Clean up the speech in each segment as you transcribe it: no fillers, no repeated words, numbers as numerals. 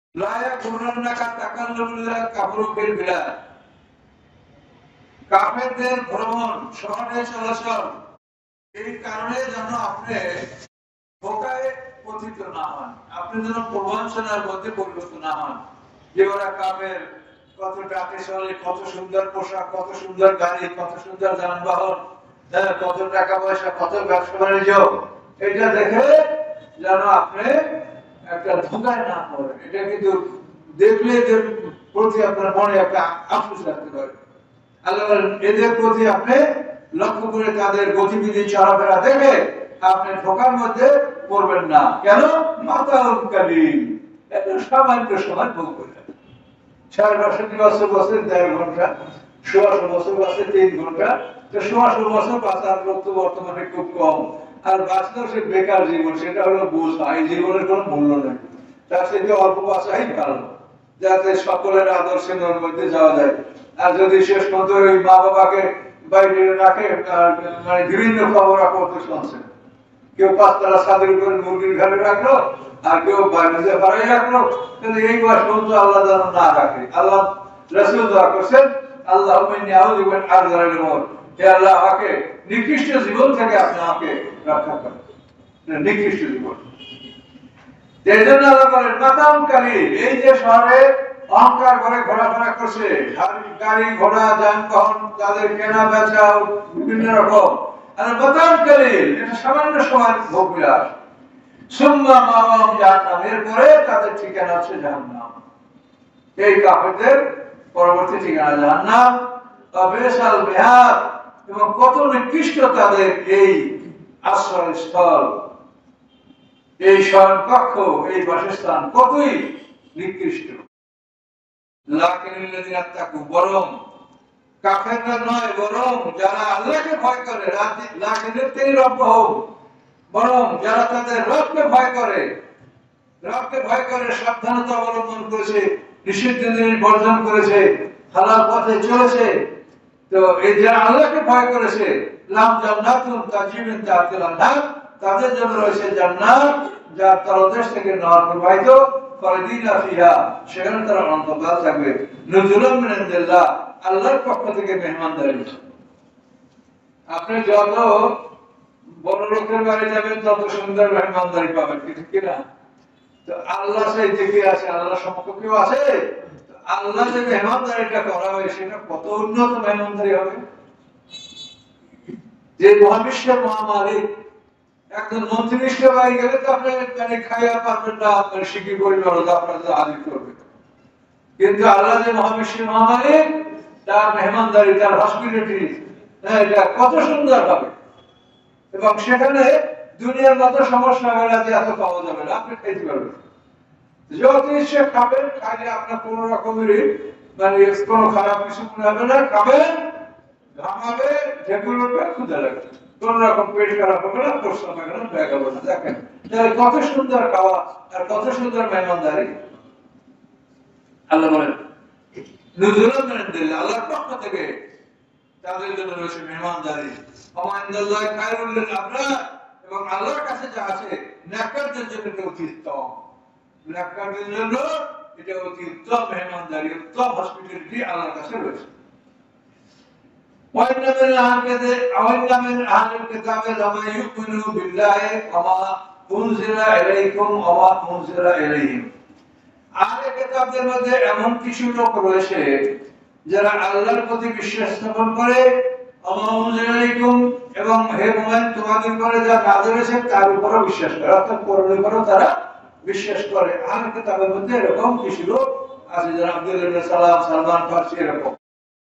লায়া কুরনাকা তাকাল্লুবিল্লাহ কাফরু বিল বিলাদ। কাফেরদের ভ্রমণ, শহরে চলাচল, এই কারণে যেন আপনি ধোঁকায় পতিত না হন, আপনি যেন প্রবঞ্চনার মধ্যে পরিণত না হন যে ওরা কাফের, কত টাকা চলে, কত সুন্দর পোশাক, কত সুন্দর গাড়ি, কত সুন্দর যানবাহন, কত টাকা পয়সা, কত ব্যবসা বাণিজ্য, এটা দেখে যেন আপনি একটা ধোঁকায় না পড়েন। এটা কিন্তু দেখলে এদের প্রতি আপনার মনে একটা আফসোস রাখতে পারে। আল্লাহ এদের প্রতি আপনি লক্ষ্য করে তাদের গতিবিধি চলাফেরা দেখে আপনি ধোঁকার মধ্যে পড়বেন না। কেন? মাতাউকালীন, এটা সামান্য সময় ভোগ করলেন। ৬৫ বছর বছর ১.৫ ঘন্টা, ১৬০ বছর বছর ৩ ঘন্টা, তো ১৬০ বছর বাঁচার লোক তো বর্তমানে খুব কম। আর বাঁচলেও সে বেকার জীবন, সেটা হলো বোঝা, এই জীবনের কোনো মূল্য নেই। তার থেকে অল্প বাঁচাই ভালো, যাতে সকলের আদর্শের মধ্যে যাওয়া যায়। আর যদি শেষ পর্যন্ত ওই মা বাবাকে বাইরে রাখে, মানে বিভিন্ন খবর আপত্তি শুনছেন, কেউ ৫ তলা ছাদের উপরে মুরগির ঘরে রাখলো, আর কেউ বাইরে বাড়াই রাখলো, কিন্তু এই বয়স পর্যন্ত আল্লাহ যেন না রাখে। আল্লাহ রাসূল দোয়া করছেন, আল্লাহুম্মা ইন্নী আউযু বিকা মিন আযযালিল উমুর, হে আল্লাহ, আমাকে নিকৃষ্ট জীবন থেকে আপনি আমাকে রক্ষা করেন, নিকৃষ্ট জীবন। এই জন্য আল্লাহ বলেন মাতাউকালীন, এই যে শহরে অহংকার করে ঘোরাফেরা করছে, গাড়ি ঘোড়া যানবাহন, তাদের কেনা বেচা বিভিন্ন রকম, আর মাতাউকালীন, এটা সামান্য সময় ভোগ বিলাস। সুম্মা মাওয়াহুম জাহান্নাম, এরপরে তাদের ঠিকানা হচ্ছে জাহান্নাম। এই কাফেরদের পরবর্তী ঠিকানা জাহান্নাম। বিসাল মিহাদ, এবং কত নিকৃষ্ট তাদের এই আশ্রয়স্থল, এই শয়নকক্ষ, এই বাসস্থান কতই নিকৃষ্ট। লাকিনাল্লাযিনা তাকু, বরং কাফেররা নয়, বরং যারা আল্লাহকে ভয় করে, লাকিনের তেই রব্ব হোক, বরং যারা তাদের রবকে ভয় করে, রবকে ভয় করে সাবধানতা অবলম্বন করেছে, নিষিদ্ধ জিনিস বর্জন করেছে, হালাল পথে চলেছে, তো এই যারা আল্লাহকে ভয় করেছে, লাম জান্নাতুন তাজরি মিন তাহতিল আনহার, তাদের জন্য রয়েছে জান্নাত যার তলদেশ থেকে নহর প্রবাহিত, খালিদিনা ফিহা, সেখানে তারা অনন্তকাল থাকবে। নুজুলাম মিন ইনদিল্লাহ, আল্লাহর পক্ষ থেকে মেহমানদারি। আপনি যত বড় লোকের বাড়ি যাবেন তত সুন্দর মেহমানদারি পাবেন, ঠিক কিনা? তো আল্লাহ সেই দিকে আছে, আল্লাহ সমকক্ষেও আছে। আল্লাহ যে মেহমানদারিটা করা হয় সেটা কত উন্নত মেহমানদারি হবে। যে মহাবিশ্বের মহামালিক একজন মন্ত্রীর বাড়ি গেলে তো আপনি মানে খাইয়া পারবেন না, আপনার শিখি পরিবার আপনাদের আদিত করবে। কিন্তু আল্লাহ যে মহাবিশ্বের মহামালিক, তার মেহমানদারি, তার হসপিটালিটি, এটা কত সুন্দর হবে। এবং সেখানে দুনিয়ার মতো সমস্যা হলে এত পাওয়া যাবে না, আপনি খাইতে পারবেন যত ইচ্ছে খাবেন, খাইলে আপনার কোন রকমেরই মানে কোনো খারাপ কিছু মনে হবে না। খাবেন, ঘামাবে, ঢেকুর উঠবে, ক্ষুধা লাগবে, কোন রকম পেট খারাপ হবে না, প্রশ্ন হবে না, ব্যাগ হবে না। দেখেন কত সুন্দর খাওয়া আর কত সুন্দর মেহমানদারি। আল্লাহ বলেন নুজুলাম মিন ইনদিল্লাহ, আল্লাহর পক্ষ থেকে তাদের জন্য রয়েছে মেহমানদারি। ওয়া ইনদাল্লাহি খায়রুল লিল আবরার, এবং আল্লাহর কাছে যা আছে নেককারদের জন্য এটা অতি উত্তম। নেককারদের জন্য এটা অতি উত্তম মেহমানদারি, উত্তম হসপিটালিটি আল্লাহর কাছে রয়েছে। وإن من أهل الكتاب لمن يؤمن بالله وما أنزل إليكم وما أنزل إليهم। আহলে কিতাবদের মধ্যে এমন কিছু লোক রয়েছে যারা আল্লাহর প্রতি বিশ্বাস স্থাপন করে, ওমা উনজিলা ইলাইকুম, এবং হে মুমিন তোমাদের উপরে যা নাযিল হয়েছে তার উপরও বিশ্বাস করে, অর্থাৎ কোরআনের উপরও তারা বিশ্বাস করে। আহলে কিতাবের মধ্যে এরকম কিছু লোক আছে যারা আব্দুল্লাহ ইবনে সালাম, সালমান ফারসি, এরকম।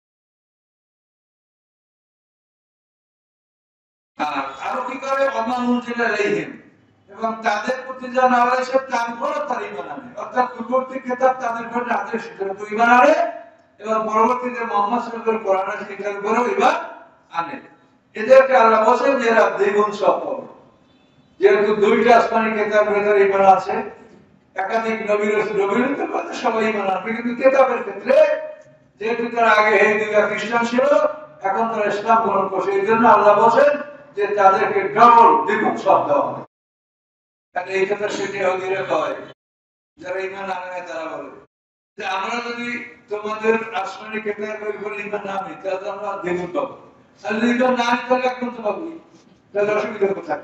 আরো কি করে? ওমা উনজিলা ইলাইহিম, এবং তাদের প্রতি যা নাযিল হয়েছে তার উপরও তারা ঈমান আনে, অর্থাৎ পূর্ববর্তী কিতাব তাদের উপর নাযিল হয়েছে তার উপর ঈমান আনে, এবং পরবর্তীতে মুহাম্মদ সাল্লাল্লাহু আলাইহি ওয়াসাল্লামের কোরআন আছে সেটার উপরও ঈমান আনে। এদেরকে আল্লাহ বলেন যে এরা দ্বিগুণ সফল। যেহেতু দুইটা আসমানি কিতাবের ভিতরে ঈমান আছে, একাধিক নবীর মধ্যে সবাই ঈমান আনবে, কিন্তু কিতাবের ক্ষেত্রে যেহেতু তারা আগে হিন্দু খ্রিস্টান ছিল, এখন তারা ইসলাম গ্রহণ করছে, এই জন্য আল্লাহ বলেন যে তাদেরকে ডবল দ্বিগুণ সব দেওয়া হবে। এই ক্ষেত্রে সেটি ইহুদিরা কয় যারা ইমান আনে না তারা বলে যে আমরা যদি তোমাদের আসমানি কেতার উপর ইমান না আনি তাহলে আমরা দ্বিগুণ পাবো, আর যদি ইমান না আনি তাহলে একদম তো পাবো, তাহলে অসুবিধা কোথায়?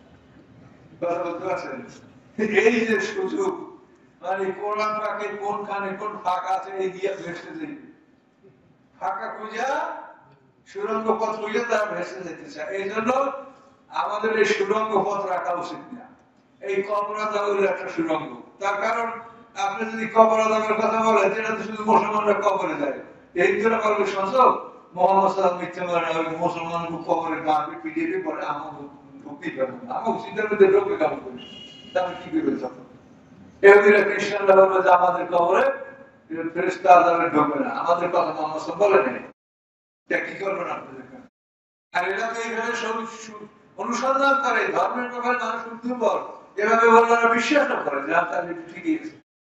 কথা বলতে পারছেন? এই যে সুযোগ, মানে কোরআন পাকে কোনখানে কোন ফাঁকা আছে এই দিয়ে ভেসে যাই, ফাঁকা খুঁজা সুরঙ্গ পথ খুঁজে তারা ভেসে যেতে চায়। এই জন্য আমাদের এই সুরঙ্গ পথ রাখা উচিত না। এই কবর আযাব হলো একটা সুরঙ্গ। তার কারণ আপনি যদি কবর আযাবের কথা বলেন, এটা তো শুধু মুসলমানরা কবরে যায়, হিন্দুরা বলবে সংসব মোহাম্মদ সাল্লাল্লাহু মিথ্যা বলে না, মুসলমানকে কবরে গাঁপে পিটিয়ে পরে আমার ঢুকতেই পারবে না, আমার সিদ্ধার মধ্যে ঢুকে কাম করি, তাহলে কি করবে? তখন ইহুদিরা খ্রিস্টানরা বলবে যে আমাদের কবরে ফেরেশতা আযাবে ঢুকবে না, আমাদের কথা মোহাম্মদ সাল্লাল্লাহু বলে নেই, এটা কি করবেন আপনাদের? আর এরা তো এইভাবে অনুসন্ধান করে ধর্মের ব্যাপারে মানুষ দুর্বল, এভাবে বললে বিশ্বাস না করে যা তার ঠিকই আছে।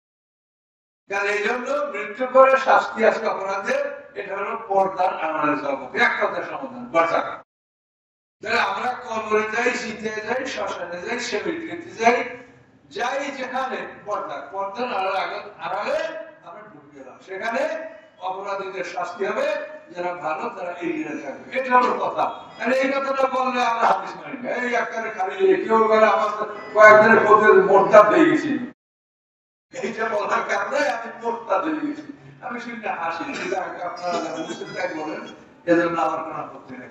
কারণ এই জন্য মৃত্যু পরে শাস্তি আছে অপরাধের, এটা হলো পর্দার আড়ালের জগৎ, এক কথার সমাধান বাঁচাকা। তাহলে আমরা কবরে যাই, শীতে যাই, শ্মশানে যাই, সেমিট্রিতে যাই, যাই যেখানে পর্দার আড়ালে আমরা ঢুকে গেলাম, সেখানে অপরাধীদের শাস্তি হবে, যারা ভালো তারা এগিয়ে থাকবে, এটা হলো কথা। আর এই কথাটা বললে আমরা হাদিস মানি না, এই একবারে খালি কেউ বলে আমার কয়েকদিনের পথে মোরতাদ হয়ে গেছি, এইটা বলার কারণে আমি মোরতাদ হয়ে গেছি, আমি শুনতে হাসি, আপনারা বুঝতে তাই বলেন, এজন্য আমার কোনো আপত্তি নেই।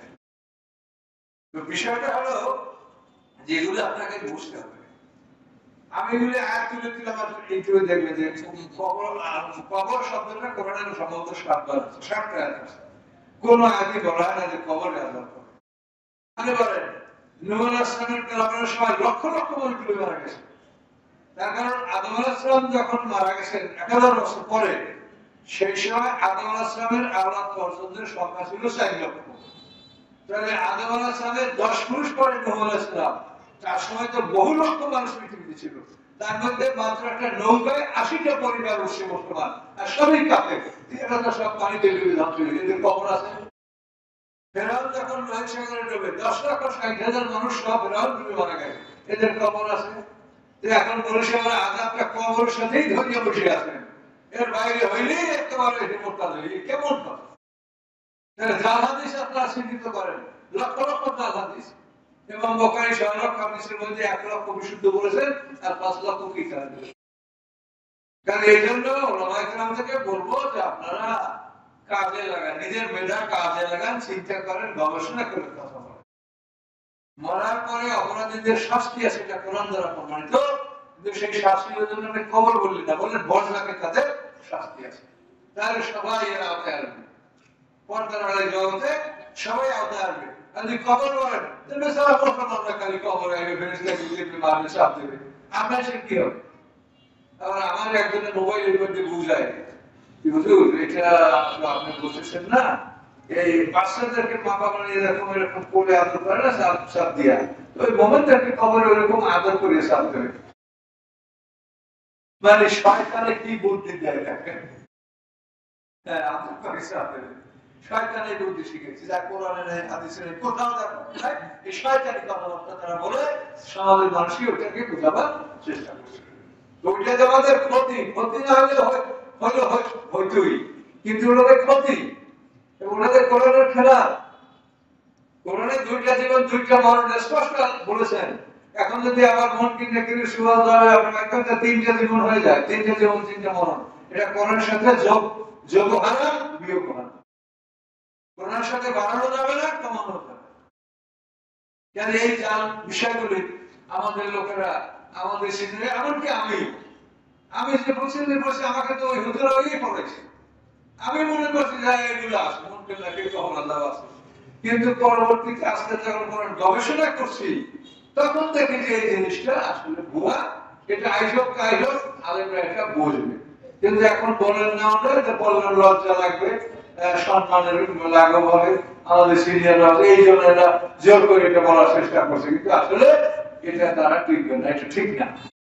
তো বিষয়টা হলো যেগুলো আপনাকে বুঝতে হবে। আমি এগুলো আয়াত তুলে দিলাম, আর একটু দেখবে যে কবর শব্দটা কোরআনে সম্ভবত 7 বার আছে, 7টা আয়াত আছে। কোন আয়াতে বলা হয় না যে কবরে আযাব হবে। মানে বলেন নূহ আলাইহিস সালামের কালামের সময় লক্ষ লক্ষ মানুষ ডুবে মারা গেছে। তার কারণ আদম আলাইহিস সালাম যখন মারা গেছেন 1000 বছর পরে, সেই সময় আদম আলাইহিস সালামের আওলাদ পর্যন্তের সংখ্যা ছিল 4 লক্ষ। তাহলে আদম আলাইহিস সালামের 10 পুরুষ পরে নূহ আলাইহিস সালাম, তার সময় তো বহু লক্ষ মানুষ পৃথিবীতে ছিল, তার মধ্যে মাত্র একটা নৌকায় 80টা পরিবার উঠছে বর্তমান, আর সবই কাপে, এরা তো সব পানিতে ডুবে ধ্বংস হয়ে গেছে, কবর আছে। ফেরাউন যখন লোহিত সাগরে ডুবে 10,60,000 মানুষ সব ফেরাউন ডুবে মারা গেছে, এদের কবর আছে। এখন বলেছে আমরা আযাবটা কবরের সাথেই ধরিয়ে বসে আছেন, এর বাইরে হইলেই একেবারে মোরতাদ হইলে কেমন কথা? জাল হাদিস আপনারা স্বীকৃত করেন, লক্ষ লক্ষ জাল হাদিস, এবং বুখারী 6 লক্ষ হাদিসের মধ্যে 1 লক্ষ বিশুদ্ধ বলেছেন আর 5 লক্ষ কি কারণে। কারণ এই জন্য ওলামায়ে কেরাম থেকে বলবো যে আপনারা কাজে লাগান, নিজের মেধা কাজে লাগান, চিন্তা করেন, গবেষণা করে কথা বলেন। মরার পরে অপরাধীদের শাস্তি আছে, এটা কোরআন দ্বারা প্রমাণিত, কিন্তু সেই শাস্তির জন্য আমি কবর বললি না, বললেন বরজাকে তাদের শাস্তি আছে। তাহলে সবাই এর আওতায় আসবে, পর্দার আড়ালে জগতে সবাই আওতায় আসবে। আর যদি কবর বলেন তাহলে সারা মুসলমানরা খালি কবর আগে ফেরেশতা গুলিয়ে মারবে, চাপ দেবে, আমরা সে কি হবে? আবার আমার একজনের মোবাইলের মধ্যে বুঝায়, হুজুর এটা আপনি বুঝতেছেন না, এই বাচ্চাদেরকে বাবা মানে এরকম এরকম করে আদর করে না, চাপ দিয়া, ওই মোমেন্টটাকে কবরে ওরকম আদর করে চাপ দেবে। মানে শয়তানে কি বুদ্ধি দেয় দেখেন, হ্যাঁ আদর করে চাপ দেবে, শয়তানে বুদ্ধি শিখেছে, যা কোরআনে নেই হাদিসে নেই, কোথাও এই শয়তানি কথাবার্তা তারা বলে সমাজের মানুষকে ওটাকে বোঝাবার চেষ্টা করছে। ওইটা যে আমাদের ক্ষতি, ক্ষতি না হলে হইতই, কিন্তু ওনাদের ক্ষতি, ওনাদের কোরআনের খেলা। কোরআনে 2টা জীবন 2টা মরণ স্পষ্ট বলেছেন। এখন যদি আবার মন কিনে কিনে সুবাদ হয়, আপনার একটা 3টা জীবন হয়ে যায়, 3টা জীবন 3টা মরণ, এটা কোরআনের সাথে যোগ হারাম, বিয়োগ হারাম। কোরআনের সাথে বাড়ানো যাবে না, কমানো যাবে না। কেন এই বিষয়গুলি আমাদের লোকেরা, আমাদের সিনিয়র, এমনকি আমি যে বলছি আমাকে তো ওই হুজুরা ওই পড়েছে, আমি মনে করছি যে এগুলো আছে, মন পেলে কখন আল্লাহ আছে, কিন্তু পরবর্তীতে আস্তে যখন গবেষণা করছি তখন দেখি যে এই জিনিসটা আসলে ভুয়া, এটা আইসব কাইসব আলেমরা এটা বুঝবে। কিন্তু এখন বলেন না, যে বললেন লজ্জা লাগবে, সম্মানের লাঘব হবে, আমাদের সিনিয়ররা এই জন্য এরা জোর করে এটা বলার চেষ্টা করছে, কিন্তু আসলে এটা তারা টিকবে না, এটা ঠিক না।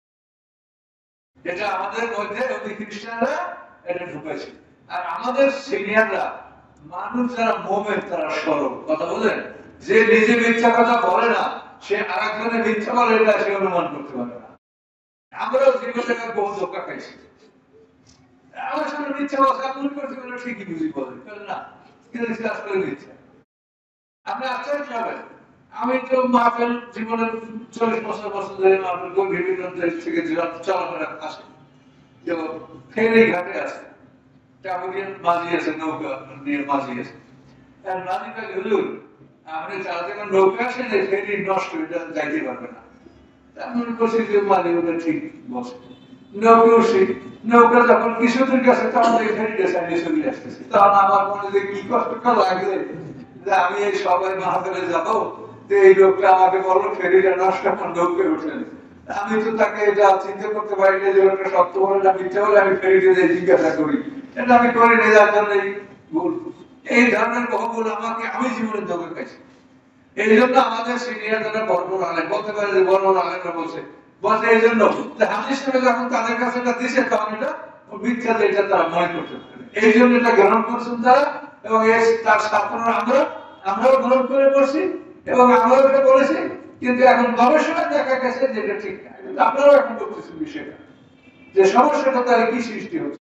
এটা আমাদের মধ্যে ওই খ্রিস্টানরা এটা ঢুকেছে, আর আমাদের সিনিয়ররা মানুষ যারা মোমেন তারা সরল কথা বলেন, যে নিজে মিথ্যা কথা বলে না, সে আরেকজনের মিথ্যা বলে এটা সে অনুমান করতে পারে না। আমরাও জীবনে বহু ধোকা খাইছি। আমার সামনে মিথ্যা কথা মনে করছি বলে ঠিকই বুঝি বলে না, কিন্তু কাজ করে দিচ্ছে। আপনি আশ্চর্য হবেন, আমি তো মাহফিল জীবনের 40 বছর ধরে মাহফিল বিভিন্ন দেশ থেকে চলাফেরা আসে, তো ফেরি ঘাটে আছে, টাবুরিয়ান মাঝি আছে, নৌকা নিয়ে মাঝি আছে। আর মাঝি কাজ হুজুর আপনি চালাতে নৌকা আসে যে ফেরি নষ্ট হয়ে যাইতে পারবে না। মনে করছি যে মাঝি ওদের ঠিক বসে নৌকা উঠছি, নৌকা যখন কিছুদিন গেছে তখন এই ফেরিটা সাইডে চলে আসতেছে। তখন আমার মনে যে কি কষ্টটা লাগে যে আমি এই সবাই মাহফিলে যাবো, এই লোকটা আমাকে বললো ফেরিটা নষ্ট, এখন নৌকে উঠলেন। আমি তো তাকে এটা চিন্তা করতে পারি না যে লোকটা সত্য বলে না মিথ্যা বলে আমি ফেরিতে যে জিজ্ঞাসা করি, এটা আমি করি না, যার জন্য ভুল। এই ধরনের বহু আমাকে আমি জীবনে ধোকা খাইছি। এই জন্য আমাদের সিনিয়র যারা বড় বড় আলেম বলতে পারে যে বড় বড় আলেমরা বলছে এই জন্য হাদিস থেকে যখন তাদের কাছে এটা দিছে তখন এটা মিথ্যা, এটা তারা মনে করতে পারে, এই জন্য এটা গ্রহণ করছেন তারা। এবং তার ছাত্ররা আমরাও গ্রহণ করে পড়ছি এবং আমরাও এটা বলেছি, কিন্তু এখন গবেষণায় দেখা গেছে যে এটা ঠিক না। আপনারাও এখন বলতেছেন বিষয়টা যে সমস্যাটা তাহলে কি সৃষ্টি হচ্ছে।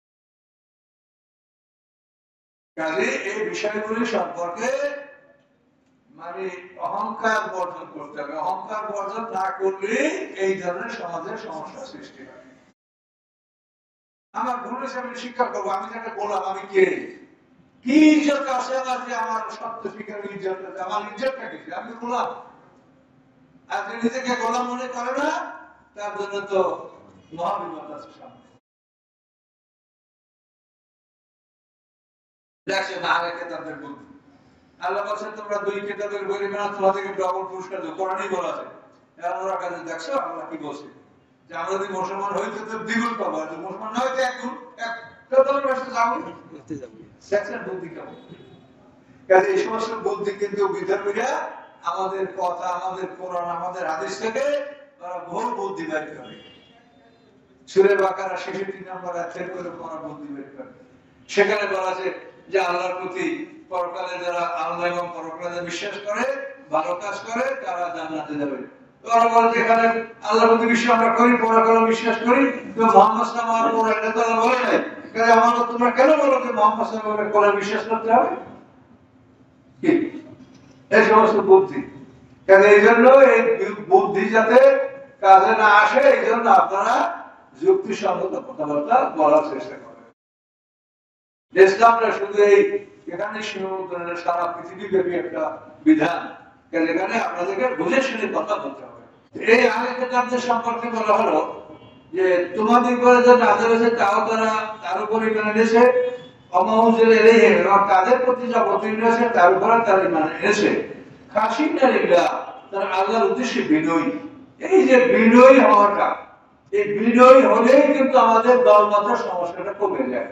কাজে এই বিষয়গুলি সম্পর্কে মানে অহংকার বর্জন করতে হবে। অহংকার বর্জন না করলে এই ধরনের সমাজের সমস্যা সৃষ্টি হয়। আমার ভুল হিসেবে শিক্ষা করবো, আমি যাকে বললাম আমি কে, কি ইজ্জত আছে আমার, যে আমার সত্য শিক্ষার ইজ্জত আছে, আমার ইজ্জতটা কিছু, আমি গোলাম। আর যে নিজেকে গোলাম মনে করে না তার জন্য তো মহাবিপদ আছে সামনে। দেখছে না রেখে তাদের বুদ্ধি। আল্লাহ বলছেন তোমরা 2 কিতাবের বই নিবে না, তোমাদেরকে ডবল পুরস্কার দেব। কোরআনেই বলা আছে। ওরা কাছে দেখছো আল্লাহ কি বলছে যে আমরা যদি মুসলমান হইতে তো দ্বিগুণ পাবো, আর যদি মুসলমান না হইতে একগুণ, তোমার কাছে যাবো দেখছেন বুদ্ধি কেমন। কাজে এই সমস্ত বুদ্ধি কিন্তু বিধর্মীরা আমাদের কথা, আমাদের কোরআন, আমাদের হাদিস থেকে তারা ভুল বুদ্ধি বের করে। সূরা বাকারা 66 নম্বর আয়াতের করে ওরা বুদ্ধি বের করে। সেখানে বলা আছে যে আল্লাহর প্রতি পরকালে যারা আল্লাহ এবং পরকালে বিশ্বাস করে, ভালো কাজ করে, তারা জান্নাতে যাবে। ওরা বলে যেখানে আল্লাহর প্রতি বিশ্বাস আমরা করি, পরকালে বিশ্বাস করি, তো মুহাম্মদ সাল্লাল্লাহু আলাইহি ওয়াসাল্লাম এটা তো আল্লাহ বলে নাই, কাজে আমাদের তোমরা কেন বলো যে মুহাম্মদ সাল্লাল্লাহু আলাইহি ওয়াসাল্লাম বিশ্বাস করতে হবে? কি এই সমস্ত বুদ্ধি। কাজে এই জন্য এই বুদ্ধি যাতে কাজে না আসে, এই জন্য আপনারা যুক্তিসঙ্গত কথাবার্তা বলার চেষ্টা করেন। ইসলামটা শুধু এই এখানে সীমাবদ্ধ নয়, সারা পৃথিবীব্যাপী একটা বিধান। এখানে আপনাদেরকে বুঝে শুনে কথা বলতে হবে। এই আহলে কিতাবদের সম্পর্কে বলা হলো যে তোমাদের উপরে যে নাযিল হয়েছে তাও তারা তার উপর ঈমান এনেছে, অমাউজিল ইলাইহিম, এবং তাদের প্রতি যা অবতীর্ণ হয়েছে তার উপরে তারা ঈমান এনেছে। খাশিনা লিল্লাহ, তারা আল্লাহর উদ্দেশ্যে বিনয়ী। এই যে বিনয়ী হওয়াটা, এই বিনয়ী হলেই কিন্তু আমাদের দলমতের সমস্যাটা কমে যায়।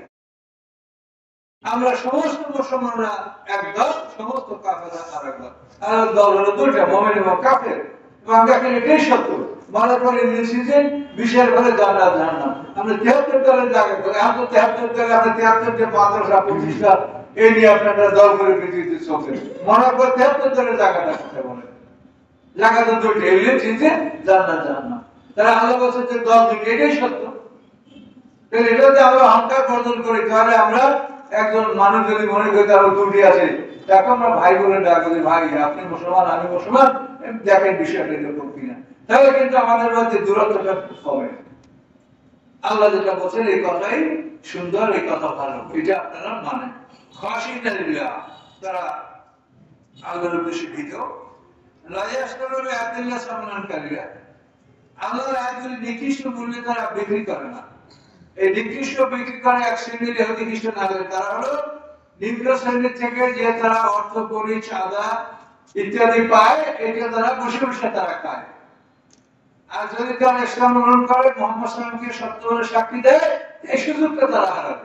আমরা সমস্ত মুসলমানরা একদল, সমস্ত কাফেররা আরেকদল। আর দল হলো দুইটা, মুমিন এবং কাফের। এবং দেখেন এটাই সত্য। মনে করেন সিজন বিশের ঘরে জান্নাত জাহান্নাম। আমরা 73 দলের জায়গা করে, আমরা 73 দলে আমরা 73 মাদ্রাসা প্রতিষ্ঠা এই নিয়ে আপনারা দল করে পৃথিবীতে চলছে। মনে করেন 73 দলের জায়গাটা কথা বলেন, জায়গাটা দুইটা, এগুলো সিজন জান্নাত জাহান্নাম। তারা আল্লাহ বলছে যে দল দুইটা, এটাই সত্য। তাহলে এটা যদি আমরা অহংকার বর্জন করি, তাহলে আমরা একজন মানুষ যদি মনে করি তার দুটি আছে, তাকে আমরা ভাই বলে ডাকবো যে ভাই আপনি মুসলমান আমি মুসলমান, দেখেন বিষয়টা এরকম কিনা, তাহলে কিন্তু আমাদের মধ্যে দূরত্বটা কমে। আল্লাহ যেটা বলছেন এই কথাই সুন্দর, এই কথা ভালো, এটা আপনারা মানেন। খাশিনা লিল্লাহ, তারা আল্লাহর উদ্দেশ্যে ভীত। লা ইয়াশতারু বিআয়াতিল্লাহ সামানান কালিলা, আল্লাহর আয়াতগুলি নিকৃষ্ট মূল্যে তারা বিক্রি করে না। এই নিকৃষ্ট বিক্রি করে এক শ্রেণীর ইহুদি খ্রিস্টান নাগরিক, তারা হলো নিম্ন শ্রেণীর থেকে যে তারা অর্থ করি, চাঁদা ইত্যাদি পায়, এটা তারা বসে বসে তারা খায়। আর যদি তারা ইসলাম গ্রহণ করে, মুহাম্মদ সাল্লাল্লাহু আলাইহি ওয়াসাল্লামকে সত্য বলে সাক্ষী দেয়, এই সুযোগটা তারা হারাবে।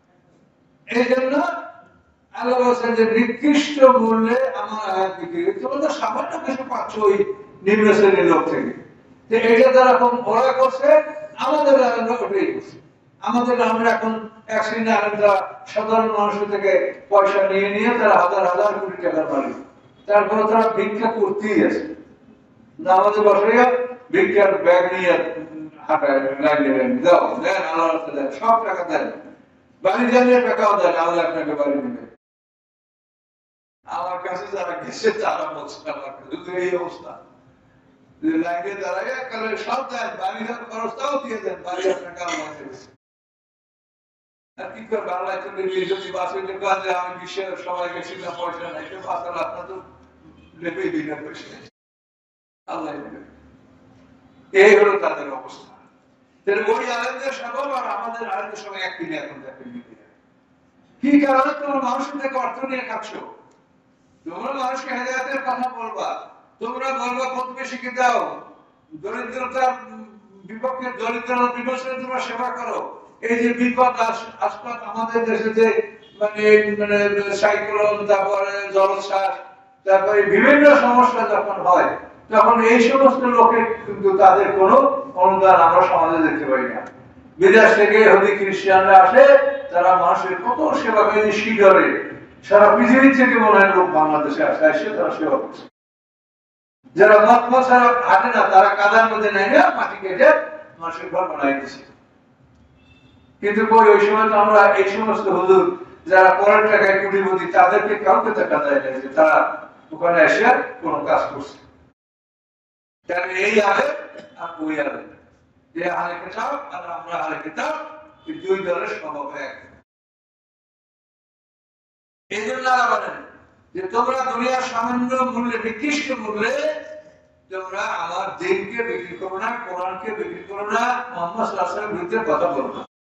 এই জন্য আল্লাহ বলছেন যে নিকৃষ্ট মূল্যে আমার আয়াত বিক্রি, তোমরা তো সামান্য কিছু পাচ্ছ ওই নিম্ন শ্রেণীর লোক থেকে। এটা তারা কম ওরা করছে, আমাদের আমরা ওটাই করছি। আমাদের আমরা এখন এক শ্রেণী আলেমরা সাধারণ মানুষের থেকে পয়সা নিয়ে নিয়ে তারা হাজার হাজার কোটি টাকার মালিক, তারপরে তারা ভিক্ষা করতেই আছে। আমাদের বসে ভিক্ষার ব্যাগ নিয়ে হাঁটায় লাইনে দাও দেন, আল্লাহ দেন, সব টাকা দেন, বাড়ি জানিয়ে টাকাও দেন, আল্লাহ আপনাকে বাড়ি দেবে। আমার কাছে যারা গেছে তারা বলছে এই অবস্থা, লাইনে দাঁড়ায় কালে সব দেন, বাড়ি যান খরচটাও দিয়ে দেন, বাড়ি আপনাকে আল্লাহ দেবে। কি করবে আল্লাহ যদি বাসে যে আমি বিশ্বের সবাই গেছি না পয়সা নাই, বাঁচাল আপনার তো লেপেই দিলে পয়সা আল্লাহ দেবে। এই হলো তাদের অবস্থা। ওই আলেমদের সব আর আমাদের আলেমদের সবাই এক দিনে এখন দেখেন কি কারণে তোমরা মানুষের থেকে অর্থ নিয়ে খাচ্ছ। তোমরা মানুষকে হেদায়েতের কথা বলবা, তোমরা বলবা প্রতিবেশীকে দাও, দরিদ্রতার বিপক্ষে দরিদ্র বিপক্ষে তোমরা সেবা করো। এই যে বিপদ আসপাত আমাদের দেশে যে মানে সাইক্লোন, তারপরে জলোচ্ছ্বাস, তারপরে বিভিন্ন সমস্যা যখন হয় তখন এই সমস্ত লোকের কিন্তু তাদের কোনো অনুদান আমরা সমাজে দেখতে পাই না। বিদেশ থেকে ইহুদি খ্রিস্টানরা আসে, তারা মানুষের কত সেবা করে, শিডরে সারা পৃথিবী থেকে মনে হয় লোক বাংলাদেশে আসে, এসে তারা সেবা করছে। যারা মত ছাড়া হাঁটে না তারা কাদার মধ্যে নেয় না, মাটি কেটে মানুষের ঘর বানাই দিচ্ছে। কিন্তু ওই সময় তো আমরা এই সমস্ত হুজুর যারা পরের টাকায় কোটিপতি তাদেরকে কাউকে টাকা দেয় না যে তারা ওখানে এসে কোন কাজ করছে। এই আলে আর ওই আলে, যে আলে কিতাব আর আমরা আলে কিতাব, এই দুই দলের স্বভাব এক। এই জন্য বলেন যে তোমরা দুনিয়ার সামান্য মূল্যে, নিকৃষ্ট মূল্যে তোমরা আমার দিনকে বিক্রি করো না, কোরআনকে বিক্রি করো না, মুহাম্মদ সাল্লাল্লাহু আলাইহি ওয়াসাল্লামের বিরুদ্ধে কথা বলো না।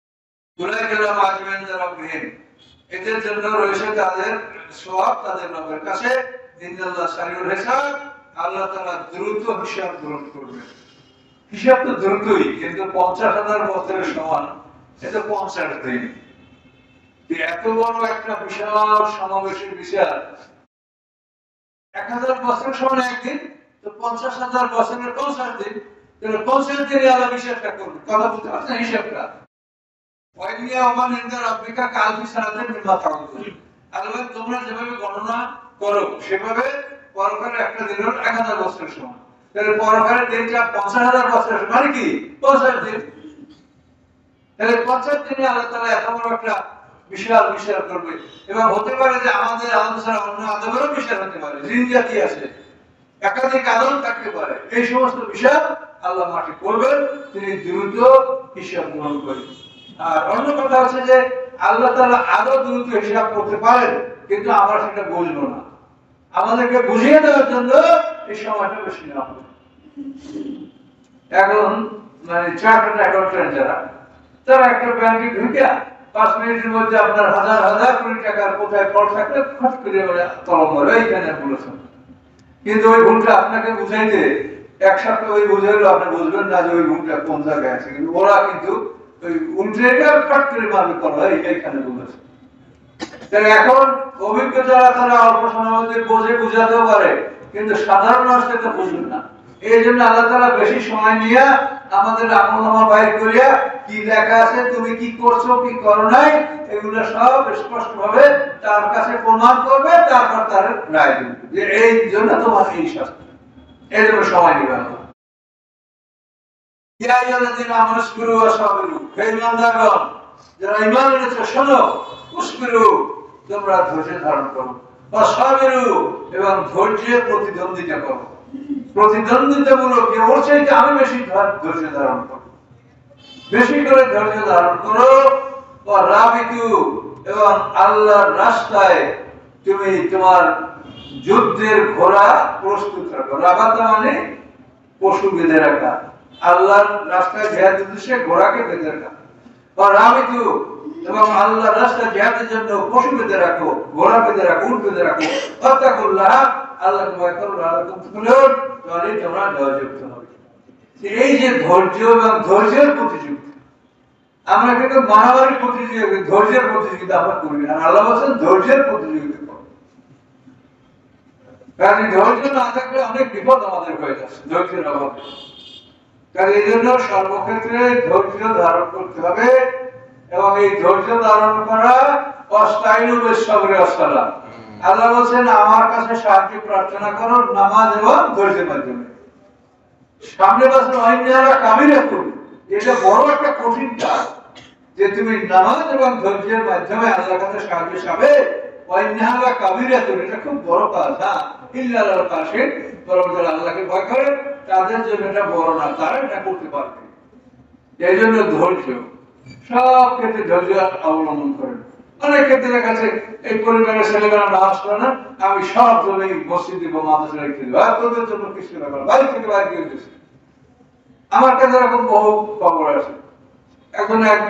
এদের জন্য রয়েছে তাদের সওয়াব তাদের রবের কাছে, ইন্নাল্লাহ সারিউল হিসাব, আল্লাহ তাআলা দ্রুত হিসাব গ্রহণ করবেন। হিসাব তো দ্রুতই, কিন্তু 50,000 বছরের সমান, এটা 50 দিন। এত বড় একটা বিশাল সমাবেশের বিচার 1000 বছরের সমান একদিন, তো 50,000 বছরের 50 দিন, 50 দিনে আল্লাহ বিচারটা করবে। কথা বুঝতে পারছেন হিসাবটা? তোমরা যেভাবে গণনা করো সেভাবে পরকালের একটা দিন 1000 বছরের সমান, তাহলে পরকালের দিনটা 50,000 বছরের মানে কি 50 দিন। তাহলে 50 দিনে আল্লাহ তাআলা এত বড় একটা বিশাল বিচার করবে। এবং হতে পারে যে আমাদের আদম ছাড়া অন্য আদমেরও বিচার হতে পারে, জিন জাতি আছে, একাধিক আদম থাকতে পারে। এই সমস্ত বিষয় আল্লাহ মাঠে করবেন, তিনি দ্রুত হিসাব গ্রহণ করবেন। আর অন্য কথা হচ্ছে যে আল্লাহ তাআলা আরো দ্রুত হিসাব করতে পারেন, কিন্তু আমরা সেটা বুঝবো না। আমাদেরকে বুঝিয়ে দেওয়ার জন্য এই সময়টা বেশি না হবে। এখন মানে চার্টার্ড অ্যাকাউন্ট্যান্ট যারা, তারা একটা ব্যাংকে ঢুকে 5 মিনিটের মধ্যে আপনার হাজার হাজার কোটি টাকার কোথায় ফল থাকলে খট করে কলম করে এইখানে বলেছেন। কিন্তু ওই ভুলটা আপনাকে বুঝাইতে এক সপ্তাহ ওই বুঝাইলো আপনি বুঝবেন না যে ওই ভুলটা কোন জায়গায় আছে। কিন্তু ওরা কিন্তু ওই উল্টে ফট করে মারবে করা এইখানে বলেছে। এখন অভিজ্ঞ যারা তারা অল্প সময়ের মধ্যে বোঝে বুঝাতেও পারে, কিন্তু সাধারণ মানুষ এটা বুঝবেন না। এই জন্য আল্লাহ তাআলা বেশি সময় নিয়ে আমাদের আমলনামা বাইর করিয়া কি লেখা আছে, তুমি কি করছো কি করো নাই, এগুলো সব স্পষ্ট ভাবে তার কাছে প্রমাণ করবে, তারপর তার রায় দেবে যে এই জন্য তোমার এই শাস্তি। এই জন্য সময় নেবে আল্লাহ। ইয়া আইয়ুহাল্লাযীনা আমানু ইসবিরু ওয়া সাবিরু, হে ঈমানদারগণ যারা ঈমান এনেছো শোনো, ইসবিরু তোমরা ধৈর্য ধারণ করো, ওয়া সাবিরু এবং ধৈর্যের প্রতিদ্বন্দ্বিতা করো। প্রতিদ্বন্দ্বিতামূলক যে ওর চাইতে আমি বেশি ধৈর্য ধারণ করো, বেশি করে ধৈর্য ধারণ করো। ও রাবিতু এবং আল্লাহর রাস্তায় তুমি তোমার যুদ্ধের ঘোড়া প্রস্তুত রাখো। রাবাতা মানে পশু বেঁধে রাখা, আল্লাহর রাস্তায় জিহাদের উদ্দেশ্যে ঘোড়াকে বেঁধে রাখা। ও রাবিতু এবং আল্লাহর রাস্তায় জিহাদের জন্য পশু বেঁধে রাখো, ঘোড়া বেঁধে রাখো, উট বেঁধে রাখো। ওয়াত্তাকুল্লাহ, আল্লাহকে ভয় করো, লাআল্লাকুম তুফলিহুন, তাহলে তোমরা জয়যুক্ত হবে। এই যে ধৈর্য এবং ধৈর্যের প্রতিযোগিতা, আমরা কিন্তু মারামারি প্রতিযোগিতা, ধৈর্যের প্রতিযোগিতা আমরা করি না। আল্লাহ বলেন ধৈর্যের প্রতিযোগিতা করো। কারণ ধৈর্য না থাকলে অনেক বিপদ আমাদের হয়ে যাচ্ছে ধৈর্যের অভাবে। কারণ এই জন্য সর্বক্ষেত্রে ধৈর্য ধারণ করতে হবে। এবং এই ধৈর্য ধারণ করা অস্তাইনু বিস-সাবরি ওয়াস-সালাহ। আল্লাহ বলেন আমার কাছে সাহায্য প্রার্থনা করো নামাজ এবং ধৈর্যের মাধ্যমে। সামনে বছর অন্যারা কামিরা করবে, এটা বড় একটা কঠিন কাজ যে তুমি নামাজ এবং ধৈর্যের মাধ্যমে আল্লাহর কাছে সাহায্য পাবে। ওয়াইন্নাহা কাবীরাতুন, এটা খুব বড় কাজ। হ্যাঁ, ইল্লাল খাশিন, বরং যারা আল্লাহকে ভয় করে তাদের জন্য এটা বড় না, তারা এটা করতে পারবে। এই জন্য ধৈর্য, সব ক্ষেত্রে ধৈর্য অবলম্বন করেন। অনেক ক্ষেত্রে দেখা যাচ্ছে এই পরিবারের ছেলেমেয়েরা নামাজ পড়ে না, আমি সব জন্য মসজিদে বা মাদ্রাসায় রেখে দেবো, আর তোদের জন্য কিছু না, বাড়ি থেকে বাইরে দিয়ে দিয়েছে। আমার কাছে এরকম বহু খবর আছে। এখন এক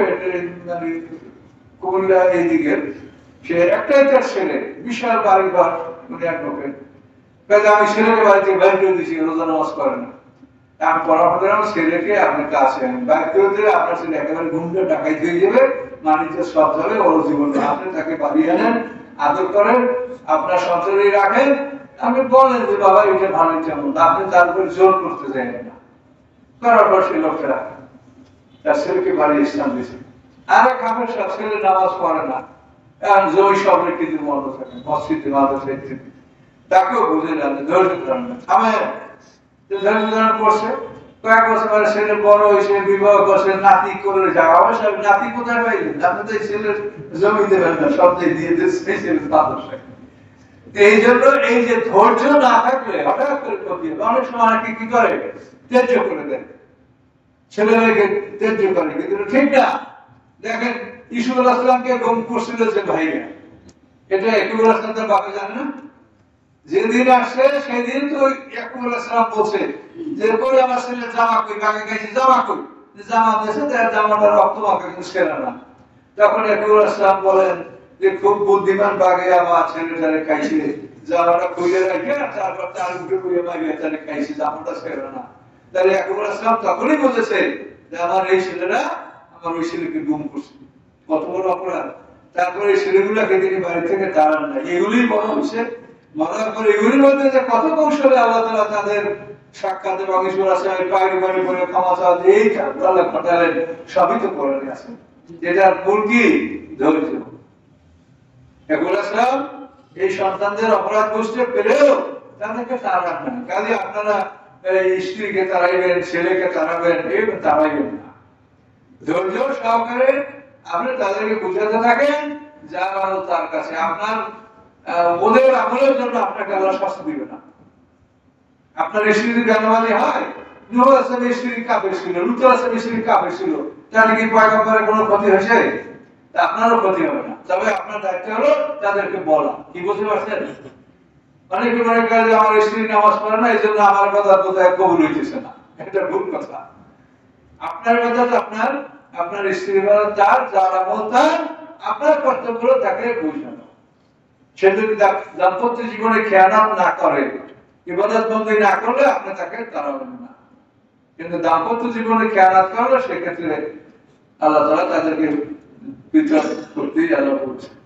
মানে কুমিল্লা এইদিকে, সে একটাই তার ছেলে, বিশাল বাড়ি ঘর, উনি অ্যাডভোকেট। আমি ছেলেকে বাড়িতে বাইরে করে দিয়েছি, রোজা নামাজ করে না। আমি পরামর্শ দিলাম ছেলেকে আপনি কাছে আনেন, বাইরে করে দিলে আপনার ছেলে একেবারে ঘুমটা ডাকাই দিয়ে যাবে, মানিতে সব যাবে, ওর জীবন। আপনি তাকে বাড়ি আনেন, আদর করেন, আপনার সঞ্চয় রাখেন, আপনি বলেন যে বাবা এটা ভালো যেমন, আপনি তার উপর জোর করতে চান না। করার পর সে লোকটা তার ছেলেকে বাড়ি ইসলাম দিয়েছে। আর এক হাফের সব ছেলে নামাজ পড়ে না, এখন জমি সব রেখে দিয়ে বন্ধ থাকে মসজিদে মাদ্রাসায়, তাকেও বুঝে যান ধৈর্য ধারণ আমার ধৈর্য ধারণ করছে। কয়েক বছর ছেলে বড় হয়েছে, বিবাহ করছে, নাতি করে যাওয়া অবশ্য নাতি কোথায় পাইলেন? আপনি তো ছেলের জমি দেবেন না, সব দিয়ে দিচ্ছে ছেলে মাদ্রাসায়। এই জন্য এই যে ধৈর্য না থাকলে হঠাৎ করে ক্ষতি হবে। অনেক সময় কি করে ত্যায্য করে দেন, ছেলেমেয়েকে ত্যায্য করে, কিন্তু ঠিক না। দেখেন ইসুফ আলাইহিস সালামকে গুম করছিল যে ভাইরা, এটা ইয়াকুব আলাইহিস সালাম তার বাবা জানে না? যেদিন আসছে সেদিন তো ইয়াকুব আলাইহিস সালাম বলছে যে কই আমার ছেলে জামা কই, কাকে গাইছে জামা কই, জামা দিয়েছে, তার জামাটা রক্ত মাখা, কিন্তু ছেলে না। তখন ইয়াকুব আলাইহিস সালাম বলেন যে খুব বুদ্ধিমান বাঘে আমার ছেলেটারে খাইছে, জামাটা খুলে রাখে তারপর তার উঠে খুলে মারিয়ে তারে খাইছে, জামাটা ছেলে না। তাহলে ইয়াকুব আলাইহিস সালাম তখনই বলেছে যে আমার এই ছেলেরা আমার ওই ছেলেকে গুম করছে, কত বড় অপরাধ। তারপরে এই ছেলেগুলোকে তিনি বাড়ি থেকে তাড়ান না, এগুলি বড় হয়েছে। মরার পরে এগুলির মধ্যে যে কত কৌশলে আল্লাহ তাআলা তাদের সাক্ষাৎ এবং ঈশ্বর আছে পায়রি পায়রি করে ক্ষমা চাওয়া, এই আল্লাহ ঘটালেন, সবই তো করে গেছে। এটার মূল কি? ধৈর্য। ইয়াকুব আলাইহিস সালাম এই সন্তানদের অপরাধ বুঝতে পেরেও তাদেরকে তাড়ান না। কাজে আপনারা স্ত্রীকে তাড়াইবেন, ছেলেকে তাড়াবেন, এইভাবে তাড়াইবেন না। ধৈর্য সহকারে আপনি তাদেরকে বুঝাতে থাকেন, যা ভালো তার কাছে। আপনার ওদের আমলের জন্য আপনাকে আল্লাহ শাস্তি দিবে না। আপনার স্ত্রী যদি জ্ঞানবাদী হয়, নূহ আলাইহিস সালামের স্ত্রী কাফের ছিল, লূত আলাইহিস সালামের স্ত্রী কাফের ছিল, তাহলে কি পয়গম্বরের কোনো ক্ষতি হয়েছে? আপনারও ক্ষতি হবে না। তবে আপনার দায়িত্ব হলো তাদেরকে বলা। কি বুঝতে পারছেন? অনেকে মনে করে যে আমার স্ত্রী নামাজ পড়ে না, এই জন্য আমার কথা বোধহয় কবুল হইতেছে না। এটা ভুল কথা। আপনার কথা তো আপনার স্ত্রী তার, যার আমল তার, আপনার কর্তব্য হলো তাকে বুঝানো। সে যদি দাম্পত্য জীবনে খেয়ানত না করে, ইবাদত বন্দী না করলে আপনি তাকে তাড়াবেন না। কিন্তু দাম্পত্য জীবনে খেয়ানত করলে সেক্ষেত্রে আল্লাহ তাআলা তাদেরকে বিচার করতেই আল্লাহ বলছে।